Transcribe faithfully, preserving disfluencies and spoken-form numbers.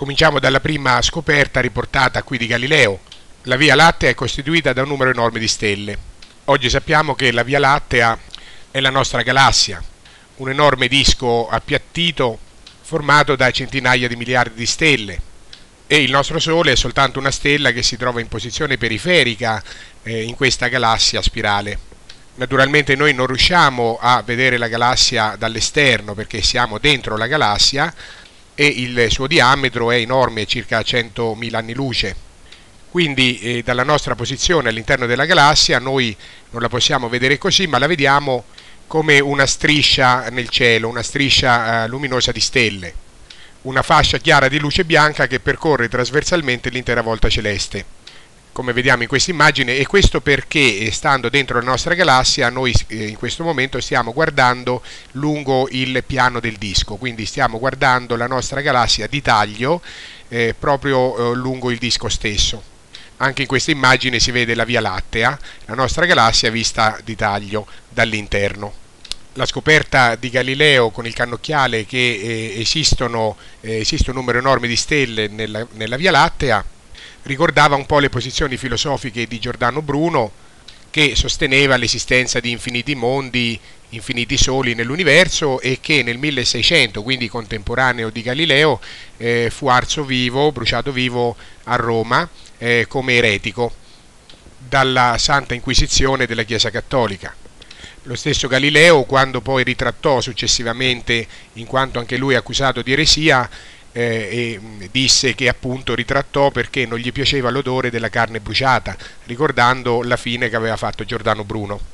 Cominciamo dalla prima scoperta riportata qui di Galileo. La Via Lattea è costituita da un numero enorme di stelle. Oggi sappiamo che la Via Lattea è la nostra galassia, un enorme disco appiattito formato da centinaia di miliardi di stelle, e il nostro Sole è soltanto una stella che si trova in posizione periferica eh, in questa galassia spirale. Naturalmente noi non riusciamo a vedere la galassia dall'esterno perché siamo dentro la galassia e il suo diametro è enorme, circa centomila anni luce. Quindi eh, dalla nostra posizione all'interno della galassia noi non la possiamo vedere così, ma la vediamo come una striscia nel cielo, una striscia eh, luminosa di stelle, una fascia chiara di luce bianca che percorre trasversalmente l'intera volta celeste, come vediamo in questa immagine. E questo perché, stando dentro la nostra galassia, noi eh, in questo momento stiamo guardando lungo il piano del disco, quindi stiamo guardando la nostra galassia di taglio eh, proprio eh, lungo il disco stesso. Anche in questa immagine si vede la Via Lattea, la nostra galassia vista di taglio dall'interno. La scoperta di Galileo con il cannocchiale che eh, esistono, eh, esiste un numero enorme di stelle nella, nella Via Lattea ricordava un po' le posizioni filosofiche di Giordano Bruno, che sosteneva l'esistenza di infiniti mondi, infiniti soli nell'universo, e che nel milleseicento, quindi contemporaneo di Galileo, eh, fu arso vivo, bruciato vivo a Roma eh, come eretico dalla Santa Inquisizione della Chiesa Cattolica. Lo stesso Galileo, quando poi ritrattò successivamente, in quanto anche lui accusato di eresia, eh, e disse che appunto ritrattò perché non gli piaceva l'odore della carne bruciata, ricordando la fine che aveva fatto Giordano Bruno.